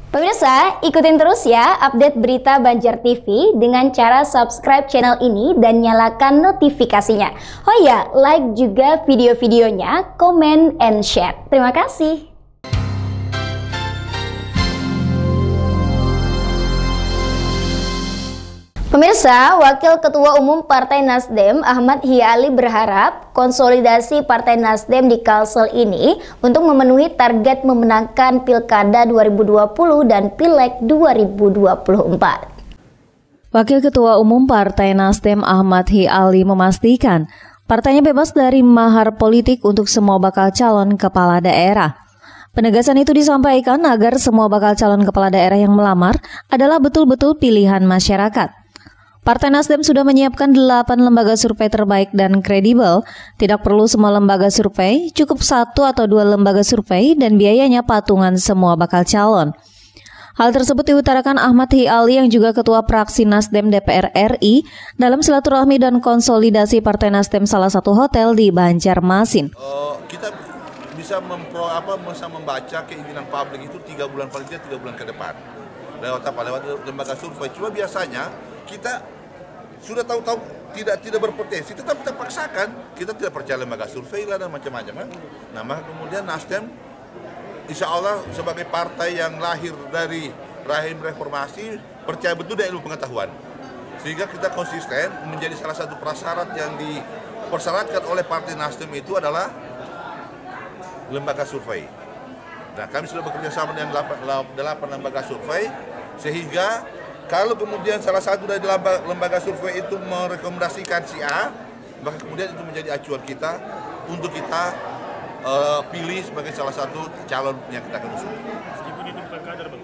Pemirsa, ikutin terus ya update berita Banjar TV dengan cara subscribe channel ini dan nyalakan notifikasinya. Oh ya, like juga video-videonya, comment and share. Terima kasih. Pemirsa, Wakil Ketua Umum Partai Nasdem Ahmad Hiyali berharap konsolidasi Partai Nasdem di Kalsel ini untuk memenuhi target memenangkan Pilkada 2020 dan Pileg 2024. Wakil Ketua Umum Partai Nasdem Ahmad Hiyali memastikan partainya bebas dari mahar politik untuk semua bakal calon kepala daerah. Penegasan itu disampaikan agar semua bakal calon kepala daerah yang melamar adalah betul-betul pilihan masyarakat. Partai Nasdem sudah menyiapkan 8 lembaga survei terbaik dan kredibel. Tidak perlu semua lembaga survei, cukup 1 atau 2 lembaga survei dan biayanya patungan semua bakal calon. Hal tersebut diutarakan Ahmad Hiyali yang juga Ketua Praksi Nasdem DPR RI dalam silaturahmi dan konsolidasi Partai Nasdem salah satu hotel di Banjarmasin. Kita bisa membaca keinginan publik itu 3 bulan paling tidak 3 bulan ke depan. Lewat lembaga survei. Cuma biasanya kita sudah tahu-tahu tidak berpotensi, tetap kita paksakan. Kita tidak percaya lembaga survei lah dan macam-macam. Nah, maka kemudian Nasdem insya Allah sebagai partai yang lahir dari rahim reformasi percaya betul dengan ilmu pengetahuan. Sehingga kita konsisten menjadi salah satu prasyarat yang dipersyaratkan oleh Partai Nasdem itu adalah lembaga survei. Nah, kami sudah bekerja sama dengan 8 lembaga survei, sehingga kalau kemudian salah satu dari lembaga survei itu merekomendasikan si A, maka kemudian itu menjadi acuan kita untuk kita pilih sebagai salah satu calon yang kita akan usung. Meskipun itu bukan kader, Bang?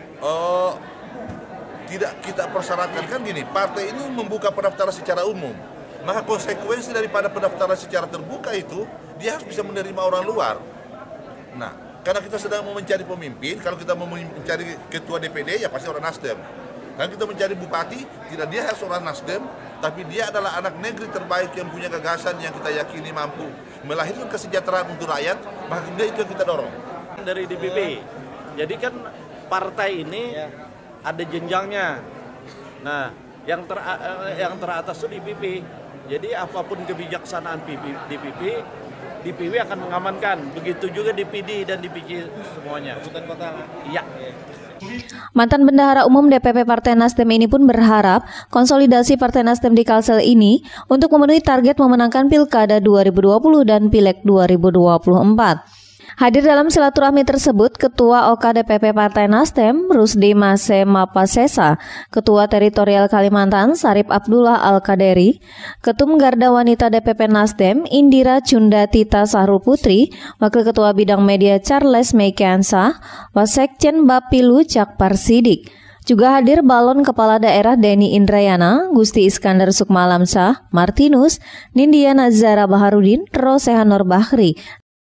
Tidak kita persyaratkan, kan gini, partai ini membuka pendaftaran secara umum. Maka konsekuensi daripada pendaftaran secara terbuka itu, dia harus bisa menerima orang luar. Nah, karena kita sedang mau mencari pemimpin, kalau kita mau mencari ketua DPD, ya pasti orang Nasdem. Kalau kita mencari bupati, tidak dia harus orang Nasdem, tapi dia adalah anak negeri terbaik yang punya gagasan yang kita yakini mampu melahirkan kesejahteraan untuk rakyat, maka kemudian itu yang kita dorong. Dari DPP, jadi kan partai ini ada jenjangnya. Nah, yang teratas itu DPP. Jadi apapun kebijaksanaan DPP akan mengamankan. Begitu juga DPD dan DPC semuanya. Bukan kota. Iya. Mantan Bendahara Umum DPP Partai Nasdem ini pun berharap konsolidasi Partai Nasdem di Kalsel ini untuk memenuhi target memenangkan Pilkada 2020 dan Pileg 2024. Hadir dalam silaturahmi tersebut Ketua OK DPP Partai Nasdem Rusdi Mase Mapasesa, Ketua Teritorial Kalimantan Sarip Abdullah Al-Kaderi, Ketum Garda Wanita DPP Nasdem Indira Cunda Tita Sahrul Putri, Wakil Ketua Bidang Media Charles Meikiansa, Wasekjen Bapilu Cakpar Sidik. Juga hadir Balon Kepala Daerah Denny Indrayana, Gusti Iskandar Sukmalamsah, Martinus, Nindya Nazara Baharudin, Rosehanor Bahri,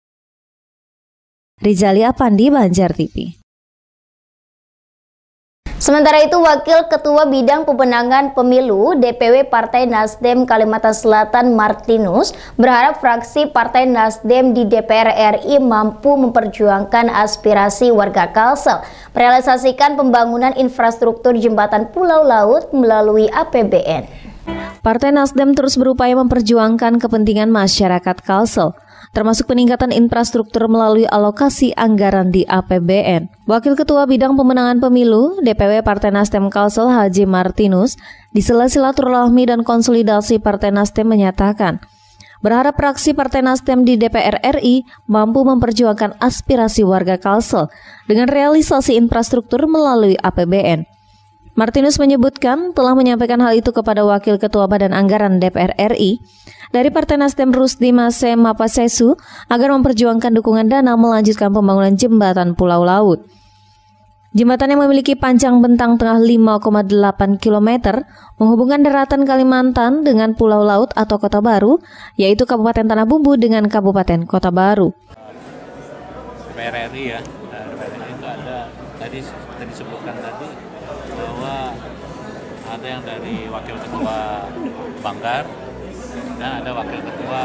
Rizali Apandi, Banjar TV. Sementara itu, Wakil Ketua Bidang Pemenangan Pemilu DPW Partai Nasdem Kalimantan Selatan Martinus berharap fraksi Partai Nasdem di DPR RI mampu memperjuangkan aspirasi warga Kalsel, merealisasikan pembangunan infrastruktur jembatan Pulau Laut melalui APBN. Partai Nasdem terus berupaya memperjuangkan kepentingan masyarakat Kalsel, termasuk peningkatan infrastruktur melalui alokasi anggaran di APBN. Wakil Ketua Bidang Pemenangan Pemilu DPW Partai Nasdem Kalsel Haji Martinus di sela silaturahmi dan konsolidasi Partai Nasdem menyatakan berharap fraksi Partai Nasdem di DPR RI mampu memperjuangkan aspirasi warga Kalsel dengan realisasi infrastruktur melalui APBN. Martinus menyebutkan telah menyampaikan hal itu kepada Wakil Ketua Badan Anggaran DPR RI dari Partai Nasdem Rusdi Mase Mapasesu agar memperjuangkan dukungan dana melanjutkan pembangunan jembatan Pulau Laut. Jembatan yang memiliki panjang bentang tengah 5,8 km menghubungkan daratan Kalimantan dengan Pulau Laut atau Kota Baru, yaitu Kabupaten Tanah Bumbu dengan Kabupaten Kota Baru. DPR RI ya, DPR RI itu ada tadi disebutkan tadi bahwa ada yang dari Wakil Ketua Banggar dan ada Wakil Ketua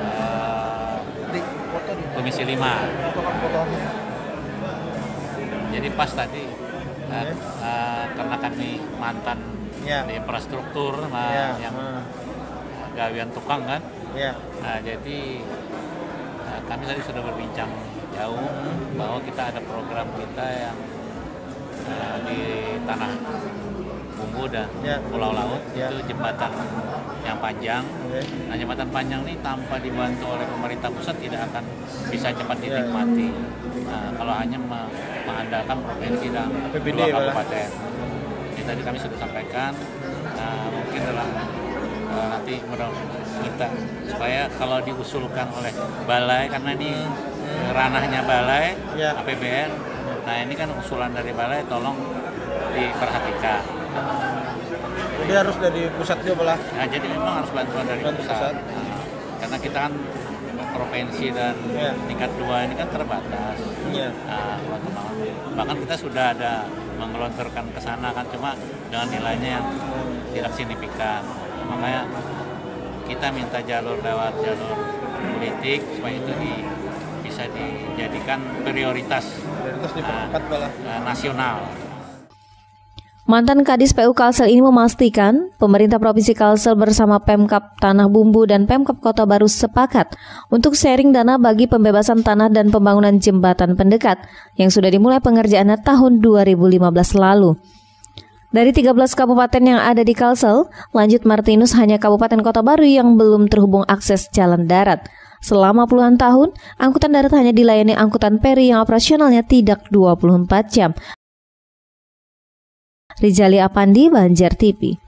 Komisi 5. jadi pas tadi karena kami mantan di infrastruktur yang gawian tukang kan, jadi kami tadi sudah berbincang jauh bahwa kita ada program kita yang di Tanah Bumbu dan Pulau Laut, itu jembatan yang panjang. Nah, jembatan panjang ini tanpa dibantu oleh pemerintah pusat tidak akan bisa cepat dinikmati. Nah, kalau hanya mengandalkan provinsi dan dua kabupaten. Ini tadi kami sudah sampaikan, mungkin dalam nanti kita supaya kalau diusulkan oleh balai, karena ini ranahnya balai APBN. Nah, ini kan usulan dari balai, tolong diperhatikan. Jadi harus dari pusat juga lah. Nah, jadi memang harus bantuan dari pusat. Nah, karena kita kan provinsi dan tingkat 2 ini kan terbatas. Nah, bahkan kita sudah ada menggelontorkan ke sana kan, cuma dengan nilainya yang tidak signifikan. Makanya kita minta lewat jalur politik supaya itu bisa dijadikan prioritas nasional. Mantan Kadis PU Kalsel ini memastikan pemerintah Provinsi Kalsel bersama Pemkab Tanah Bumbu dan Pemkab Kota Baru sepakat untuk sharing dana bagi pembebasan tanah dan pembangunan jembatan pendekat yang sudah dimulai pengerjaannya tahun 2015 lalu. Dari 13 kabupaten yang ada di Kalsel, lanjut Martinus hanya Kabupaten Kota Baru yang belum terhubung akses jalan darat. Selama puluhan tahun, angkutan darat hanya dilayani angkutan peri yang operasionalnya tidak 24 jam. Rizali Apandi, Banjar TV.